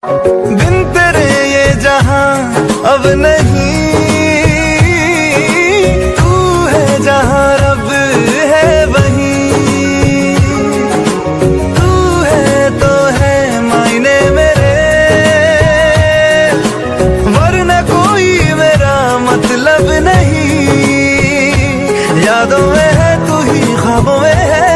बिन तेरे ये जहां अब नहीं, तू है जहां रब है वहीं, तू है तो है मायने मेरे, वरना कोई मेरा मतलब नहीं। यादों में है तू ही, ख्वाबों में है